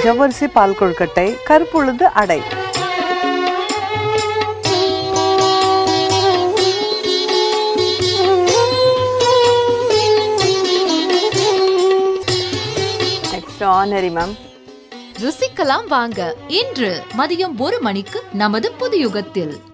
ஜவ்வரிசி பால் கொழுக்கட்டை, கருப்புளுந்து அடை. Extraordinary, ma'am. ருசிக்கலாம் வாங்க. இன்று மதியம் 1 மணிக்கு நமது புது யுகத்தில்.